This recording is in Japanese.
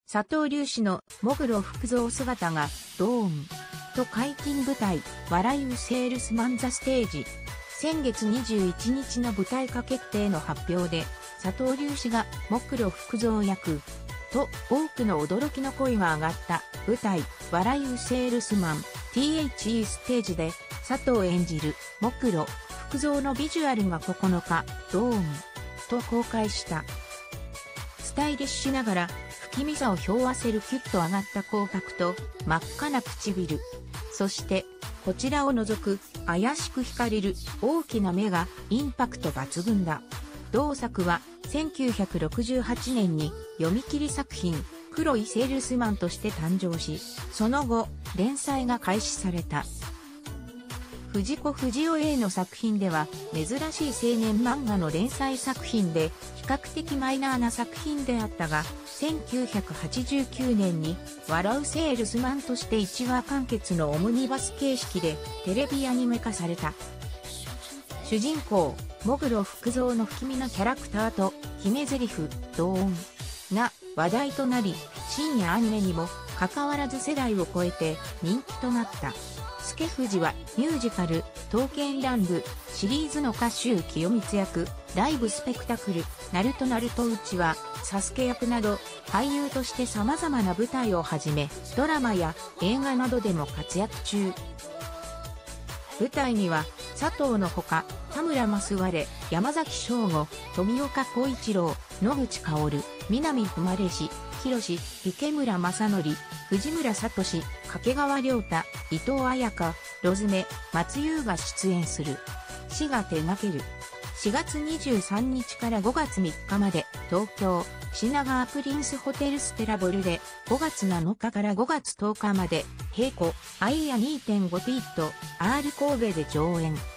佐藤隆史の喪黒福造姿がドーンと解禁舞台、笑いうセールスマンザステージ。先月21日の舞台化決定の発表で、佐藤隆史が喪黒福造役と多くの驚きの声が上がった舞台、笑いうセールスマン THE ステージで佐藤演じる喪黒福造のビジュアルが9日、ドーンと公開した。スタイリッシュながら不気味さを表わせるキュッと上がった口角と真っ赤な唇。そしてこちらを除く怪しく惹かれる大きな目がインパクト抜群だ。同作は1968年に読み切り作品黒いセールスマンとして誕生し、その後連載が開始された。藤子不二雄 A の作品では珍しい青年漫画の連載作品で比較的マイナーな作品であったが、1989年に笑うセールスマンとして1話完結のオムニバス形式でテレビアニメ化された。主人公、喪黒福造の不気味なキャラクターと決め台詞、ドーンが話題となり、深夜アニメにも関わらず世代を超えて人気となった。助藤はミュージカル、刀剣乱舞シリーズの歌手清光役、ライブスペクタクル、ナルトうちは、サスケ役など、俳優として様々な舞台をはじめ、ドラマや映画などでも活躍中。舞台には、佐藤のほか、田村益我、山崎翔吾、富岡浩一郎、野口薫、南誉志、広志、池村正則、藤村聡、掛川亮太、伊藤彩香、ロズメ、松優が出演する。市が手掛ける。4月23日から5月3日まで、東京、品川プリンスホテルステラボルで、5月7日から5月10日まで、平湖、アイア 2.5 ティット、R 神戸で上演。